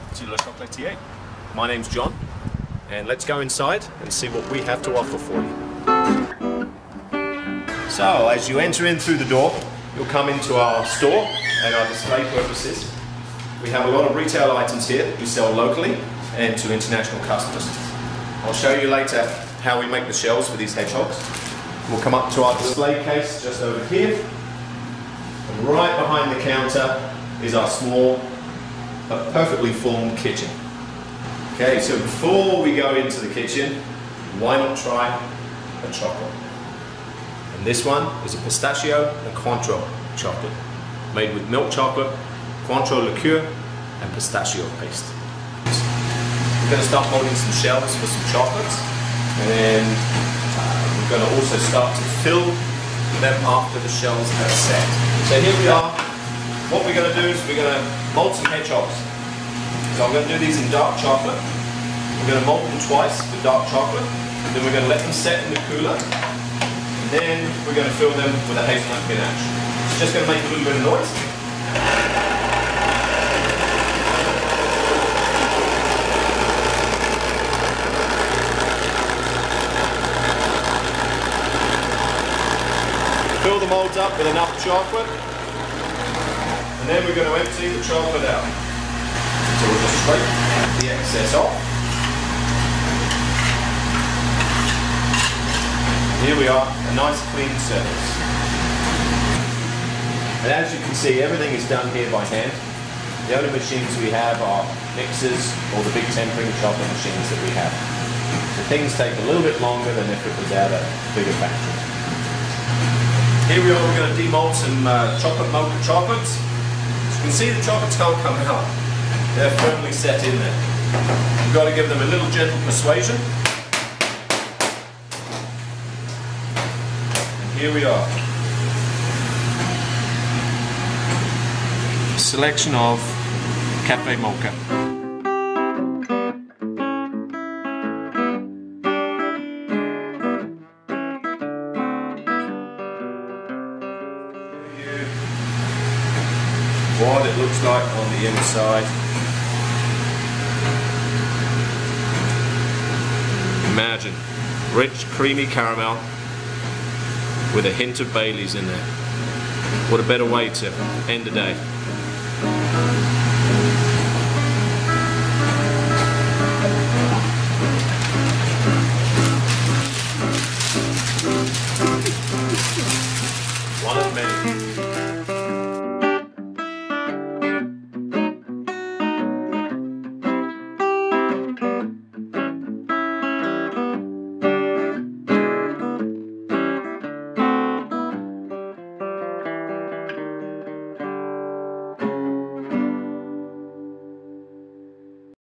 to Le Chocolatier. My name's John, and let's go inside and see what we have to offer for you. So, as you enter in through the door, you'll come into our store and our display purposes. We have a lot of retail items here that we sell locally and to international customers. I'll show you later how we make the shells for these hedgehogs. We'll come up to our display case just over here. And right behind the counter is our small but perfectly formed kitchen. Okay, so before we go into the kitchen, why not try a chocolate? And this one is a pistachio and Cointreau chocolate, made with milk chocolate, Cointreau liqueur, and pistachio paste. We're going to start molding some shells for some chocolates, and then we're going to also start to fill them after the shells are set. So here we are. What we're going to do is we're going to mold some hedgehogs. So I'm going to do these in dark chocolate. We're going to mold them twice with dark chocolate, and then we're going to let them set in the cooler, and then we're going to fill them with a hazelnut ganache. It's just going to make a little bit of noise. Fill the molds up with enough chocolate, and then we're going to empty the chocolate out. So we'll just scrape the excess off. Here we are, a nice clean surface. And as you can see, everything is done here by hand. The only machines we have are mixers or the big tempering chocolate machines that we have. So things take a little bit longer than if it was at a bigger factory. Here we are, we're going to demold some chocolate mocha chocolates. As you can see, the chocolates can't come out. They're firmly set in there. We've got to give them a little gentle persuasion. And here we are. A selection of cafe mocha. What it looks like on the inside. Imagine rich, creamy caramel with a hint of Bailey's in there. What a better way to end the day.